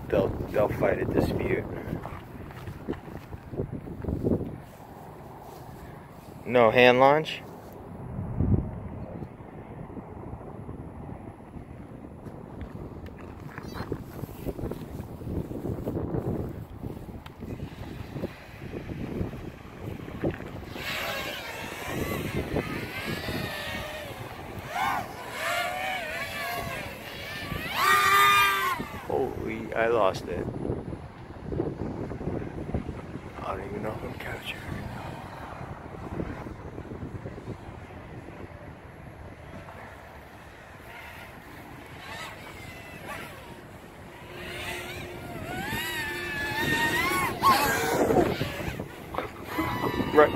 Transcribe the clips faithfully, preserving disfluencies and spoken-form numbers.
they'll they'll fight a dispute. No hand launch? Holy, I lost it. I don't even know if I'm capturing it. Right.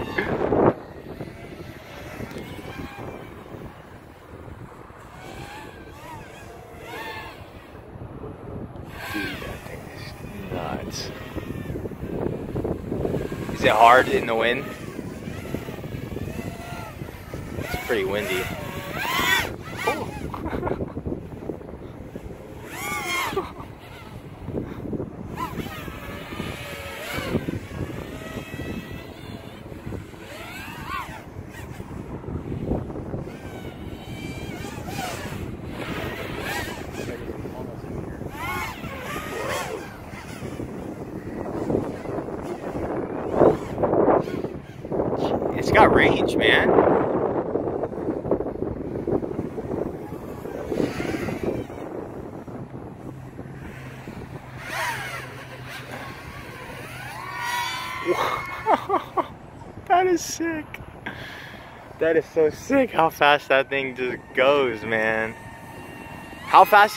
Dude, that thing is nuts. Is it hard in the wind? It's pretty windy. Oh. It's got range, man. That is sick. That is so sick how fast that thing just goes, man. How fast